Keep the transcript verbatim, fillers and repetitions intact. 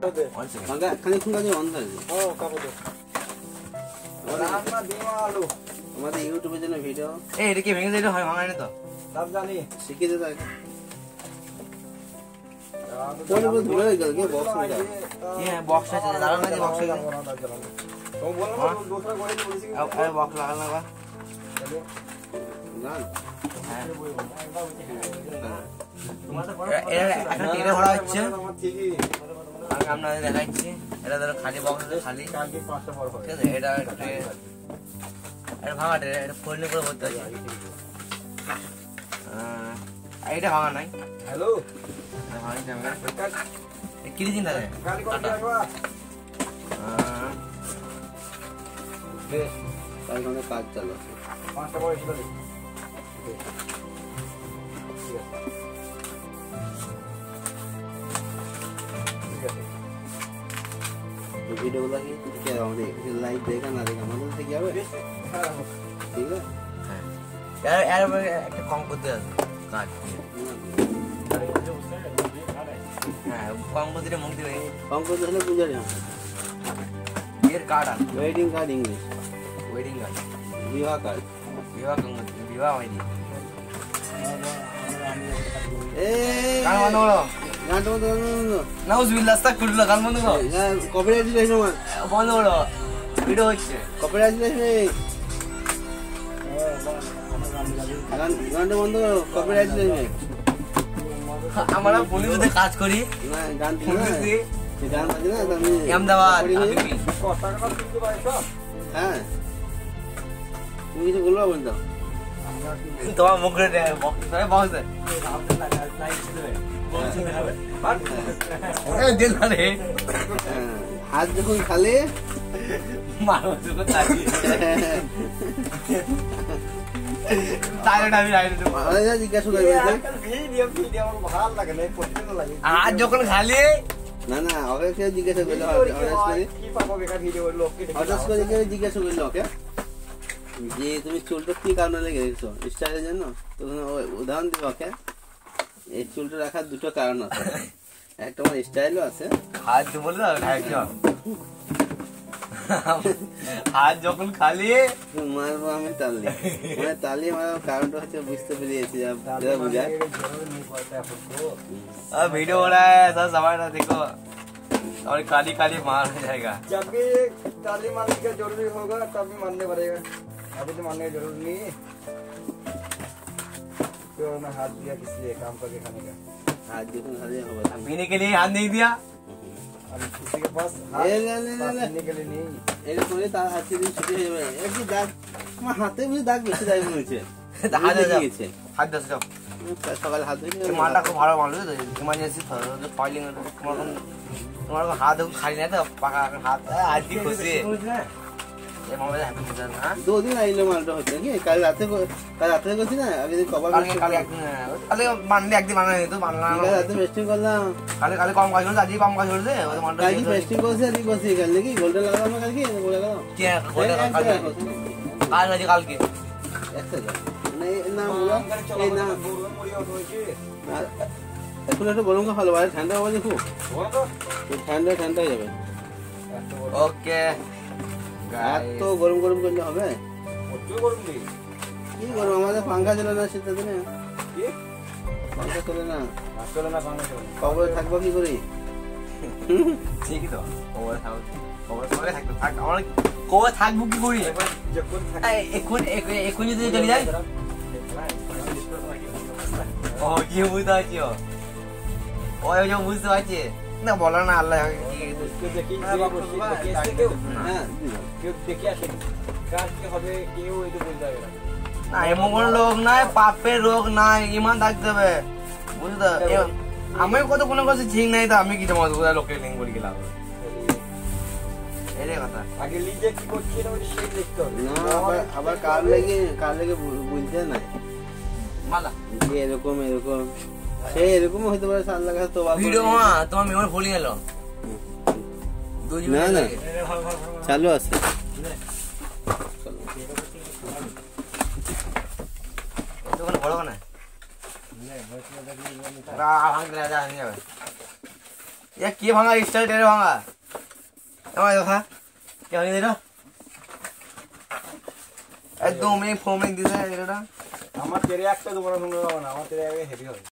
খালি খুন কাজে বন্ধ আছে ও কাপড় দে রান্না দিমা আলু আমাদের ইউটিউবে জন্য ভিডিও এই এটা কি ভেঙে দিলে হয় ভাঙায় না তো সব জানি শিখিয়ে দে তাকে কোন বল ধরে গেল কি বক্স में ये बॉक्स है डालना है बॉक्स में तो बोलना ना दूसरा गोले बोल सी अब अरे बॉक्स लगाना होगा না এটা এখন টেনে ভরা হচ্ছে আমার ঠিকই আমি আপনাদের দেখাচ্ছি এটা ধরো খালি বক্স আছে খালি কালকে পাঁচটা পর ঠিক আছে এটা এটা ভাঙা ট্রে এটা ফোল্ডিং করে ভরতে আছে এইটা ভাঙা নাই হ্যালো ভাঙা যাবে না কি দিন দাদা গাড়ি কোন যাবা বেশ তাই মানে কাজ চালু পাঁচটা পর এসে দে वीडियो वाला की क्या होने लाइव देखा ना देखा मतलब से क्या है ठीक है यार यार একটা কম করতে আছে কাট হ্যাঁ কম করতে মুখ দিবে कम को হলে বুঝা যায় এর কার্ড আছে wedding card English wedding card বিবাহ কার্ড বিবাহ বিবাহ হয়নি এ গান বন্ধ করো গান তো বন্ধ নাউজুবিল্লাহ আস্তাগফিরুল্লাহ গান বন্ধ করো কপিরাইট দিলে না বন্ধ করো ভিডিও হচ্ছে কপিরাইট দিলে গান গানটা বন্ধ করো কপিরাইট দিলে আমরা পুলিশে কাজ করি না গান ঠিক না সে গান বাজে না আমি আহমেদাবাদ কত টাকা কিনতে পারছো হ্যাঁ তুমি কিছু বলবা বলতো তোমার মুখে বক্স বক্স হাত যখন খালে মানুষ যখন তাকিয়ে জিজ্ঞাসা করবে হাত যখন খালি না না ওকে কেউ জিজ্ঞাসা করলো হঠাৎ করে কেউ জিজ্ঞাসা করলো ওকে যে তুমি চুলটা কি কারণে লেগে রেখেছো স্টাইলের জন্য তখন উদাহরণ দিব ওকে এই চুলটা রাখার দুটো কারণ আছে একটা আমার স্টাইলও আছে হাত বলে দাও হাত যখন খালি মারবো আমি তালি মানে তালি মারার কারণটা হচ্ছে বুঝতে পেরেছি যা বুঝায় वीडियो हो रहा है सब समय ना देखो और काली काली मार हो जाएगा जब भी ताली मारने का जरूरी होगा तभी मारने पड़ेगा अभी तो मारने का जरूरी नहीं तो मैं हाथ दिया किस लिए काम करके खाने का हाथ देखो खाली होगा पीने के लिए हाथ नहीं दिया अभी किसी के पास हाथ ले ले ले ले पीने के लिए नहीं এটা করে তার হাতে দিন ছুটে যাবে একটু দাগ আমার হাতে বুঝে দাগ বেশি দাগ মনেছে হাত দাও গেছে হাত দাও যাও সকালে হাত ধুয়ে মালটা খুব ভালো মাল তো ইমার্জেন্সি ফাইলিং তোমার তোমার হাত খালি না তো পাকা হাত আজ কি খুশি दो दिन आइलो मालटा হচ্ছে কি কাল রাতে কাল রাতে করছি না আগে কভার কালকে কালকে একদিন কালকে মানলে একদিন বানানো হতো বানালাম কাল রাতে পেস্টিং করলাম কালকে কালকে কম কাজ হলো আজকে কম কাজ হলো ওই মালটা কালকে পেস্টিং করছি আজকে করছি কাল নাকি গোল্ডেন লাগালাম কালকে বলে গেল কি গোল্ডেন কালকে কাল আজকে কালকে একটা না না বলো এই না এখন একটু গরম কা ভালো বাইরে ঠান্ডা হবে দেখো ঠান্ডা ঠান্ডা হয়ে যাবে ওকে এত গরম গরম করলে হবে প্রচুর গরম নেই কি গরম আমাদের পাঙ্খা চলে না শীতের দিনে কি পাঙ্খা চলে না আসলে না পাঙ্খা চলে না কবরে থাকবো কি করে ঠিকই তো কবরে থাকবো কবরে সবাই থাকতো থাক আমরা কবরে থাকবো কি করি যখন এখন এখন যদি চলে যাই ও কি বুঝতে পারছি ও ওই যে বুঝতে পারছি না বলো না আল্লাহ उसको देखिए देखिए क्यों হ্যাঁ क्यों देखिए আসে কাজ কি হবে কেউ এই তো বলতে হবে না এমন কোন লোক নাই পাপের রোগ নাই ইমান থাকতে হবে বুঝতে আমি কত কোনো কিছু ঠিক নাই তো আমি কি তোমার লোকের লিঙ্ক করে গেলাম এটাই কথা আগে লিজে কি করছে না ওই সেই দেখতে হবে না আবার আবার কার লাগে কার লাগে বুঝতে নাই মালা যে এরকম এরকম সে এরকম হতে পারে সাল লাগা তো ভিডিও মা তোমার মেমোরি ফুল গেল না না চালু আছে দোকানে বড় না ভাঙতে যাবে ये কি ভাঙা স্টাইল টেরে ভাঙা আমার দেখা কে ভাঙি দিল একদম এই ফোমিং দিছে এটা আমার তেরে একটা দুবার সুন্দর হবে না আমার তেরে আগে হেভি হবে